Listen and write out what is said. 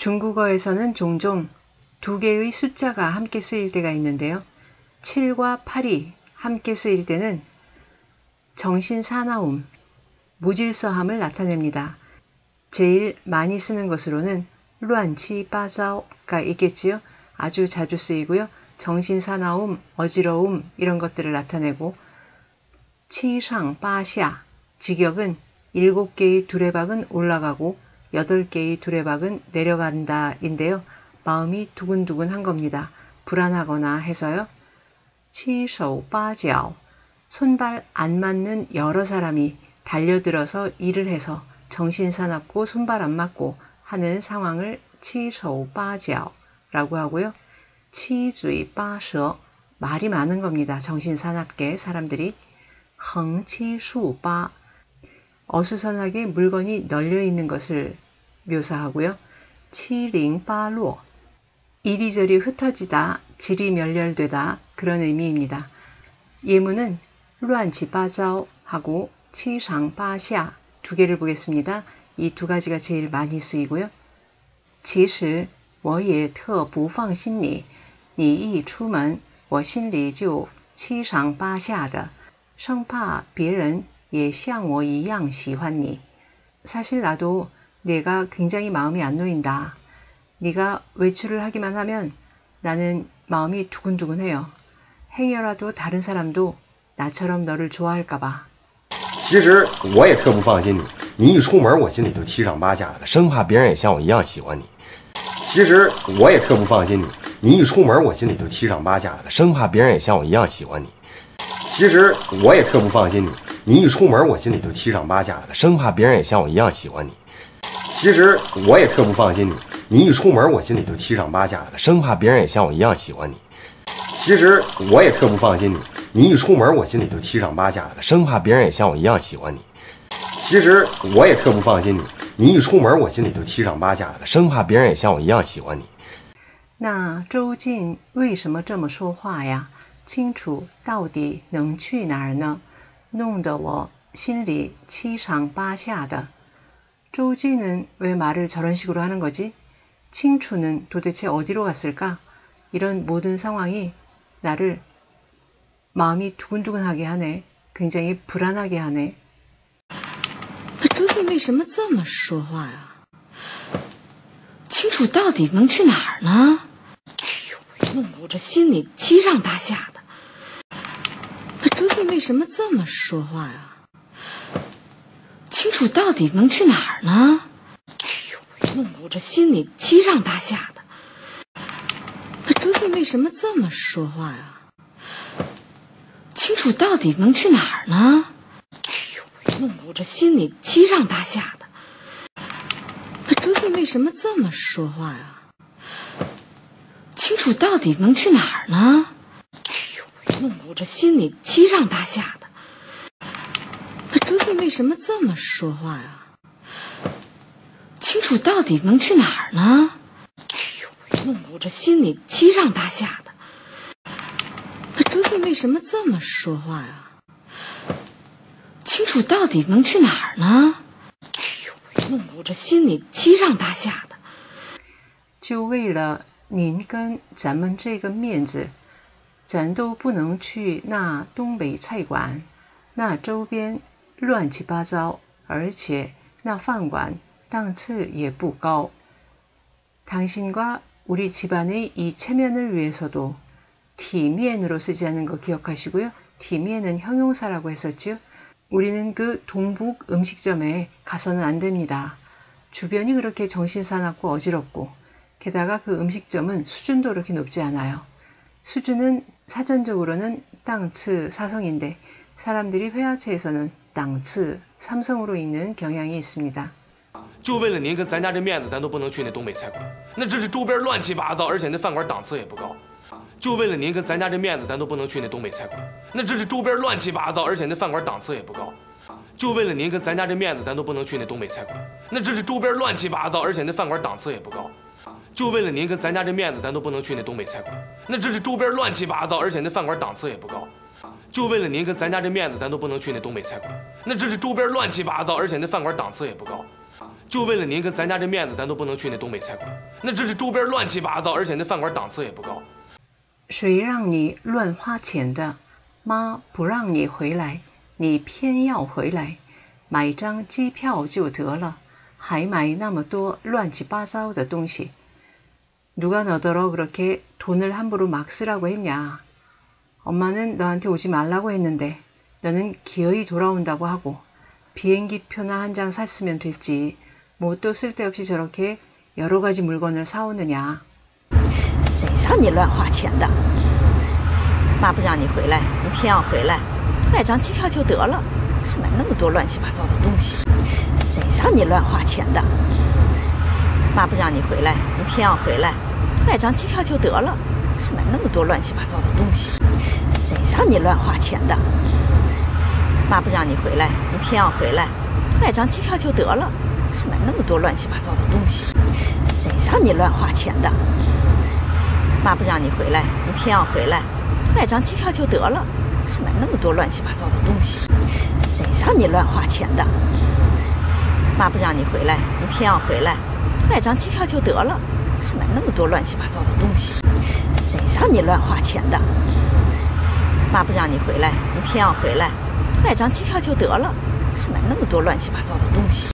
중국어에서는 종종 두 개의 숫자가 함께 쓰일 때가 있는데요. 7과 8이 함께 쓰일 때는 정신사나움, 무질서함을 나타냅니다. 제일 많이 쓰는 것으로는乱七八糟가 있겠지요. 아주 자주 쓰이고요. 정신사나움, 어지러움 이런 것들을 나타내고 치상빠샤, 직역은 7개의 두레박은 올라가고 8개의 두레박은 내려간다 인데요. 마음이 두근두근한 겁니다. 불안하거나 해서요. 치서빠지ao, 손발 안 맞는 여러 사람이 달려들어서 일을 해서 정신사납고 손발 안 맞고 하는 상황을 치서빠지ao라고 하고요. 치주이빠서, 말이 많은 겁니다. 정신사납게 사람들이. 헝치수빠, 어수선하게 물건이 널려 있는 것을 묘사하고요. 치링빠로, 이리저리 흩어지다, 질이 멸렬되다 그런 의미입니다. 예문은 乱七八糟 하고 七上八下 두 개를 보겠습니다. 이 두 가지가 제일 많이 쓰이고요. 其实我也特不放心你，你一出门我心里就七上八下的，生怕别人也像我一样喜欢你。 사실 나도 내가 굉장히 마음이 안 놓인다. 네가 외출을 하기만 하면 나는 마음이 두근두근해요. 행여라도 다른 사람도 나처럼 너를 좋아할까 봐. 其实我也特不放心你，你一出门我心里就七上八下的，生怕别人也像我一样喜欢你。其实我也特不放心你，你一出门我心里就七上八下的，生怕别人也像我一样喜欢你。其实我也特不放心你，你一出门我心里就七上八下的，生怕别人也像我一样喜欢你。其实我也特不放心你，你一出门我心里就七上八下的，生怕别人也像我一样喜欢你。其实我也特不放心你，你一出门我心里就七上八下的，生怕别人也像我一样喜欢你。其实我也特不放心你，你一出门我心里就七上八下的，生怕别人也像我一样喜欢你。 那周进为什么这么说话呀？清楚到底能去哪儿呢？弄得我心里七上八下的。 周进은 왜 말을 저런 식으로 하는 거지? 칭추는 도대체 어디로 갔을까? 이런 모든 상황이 나를 마음이 두근두근하게 하네. 굉장히 불안하게 하네. 周进为什么这么说话呀？清楚到底能去哪儿呢？哎呦，弄得我这心里七上八下的。周进为什么这么说话呀？ 清楚到底能去哪儿呢？哎呦，弄得我这心里七上八下的。周进为什么这么说话呀？清楚到底能去哪儿呢？哎呦，弄得我这心里七上八下的。周进为什么这么说话呀？清楚到底能去哪儿呢？哎呦，弄得我这心里七上八下的。 周进为什么这么说话呀？清楚到底能去哪儿呢？哎呦，弄得我这心里七上八下的。周进为什么这么说话呀？清楚到底能去哪儿呢？哎呦，弄得我这心里七上八下的。 就为了您跟咱们这个面子，咱都不能去那东北菜馆，那周边 乱七八糟，而且那饭馆档次也不高。 당신과 우리 집안의 이 체면을 위해서도体面으로 쓰지 않는 거 기억하시고요. 体面은 형용사라고 했었죠. 우리는 그 동북 음식점에 가서는 안 됩니다. 주변이 그렇게 정신사납고 어지럽고 게다가 그 음식점은 수준도 그렇게 높지 않아요. 수준은 사전적으로는 땅츠 사성인데 사람들이 회화체에서는档次 삼성으로 읽는 경향이 있습니다. 就为了您跟咱家这面子，咱都不能去那东北菜馆。那这是周边乱七八糟，而且那饭馆档次也不高。就为了您跟咱家这面子，咱都不能去那东北菜馆。那这是周边乱七八糟，而且那饭馆档次也不高。就为了您跟咱家这面子，咱都不能去那东北菜馆。那这是周边乱七八糟，而且那饭馆档次也不高。就为了您跟咱家这面子，咱都不能去那东北菜馆。那这是周边乱七八糟，而且那饭馆档次也不高。 就为了您跟咱家这面子，咱都不能去那东北菜馆。那这是周边乱七八糟，而且那饭馆档次也不高。 就为了您跟咱家这面子，咱都不能去那东北菜馆。那这周边乱七八糟，而且那饭馆档次也不高。 谁让你乱花钱的？妈不让你回来，你偏要回来，买张机票就得了，还买那么多乱七八糟的东西。 누가 너더러 그렇게 돈을 함부로 막 쓰라고 했냐? 엄마는 너한테 오지 말라고 했는데 너는 기어이 돌아온다고 하고 비행기표나 한 장 샀으면 됐지. 뭐 또 쓸데없이 저렇게 여러 가지 물건을 사오느냐. 谁让你乱花钱的？妈不让你回来，你偏要回来，买张机票就得了，还买那么多乱七八糟的东西。谁让你乱花钱的？妈不让你回来，你偏要回来，买张机票就得了，还买那么多乱七八糟的东西。谁让你乱花钱的？妈不让你回来，你偏要回来，买张机票就得了，还买那么多乱七八糟的东西。谁让你乱花钱的？妈不让你回来，你偏要回来，买张机票就得了，还买那么多乱七八糟的东西。谁让你乱花钱的？妈不让你回来，你偏要回来，买张机票就得了，还买那么多乱七八糟的东西。谁让你乱花钱的？妈不让你回来，你偏要回来，买张机票就得了，还买那么多乱七八糟的东西。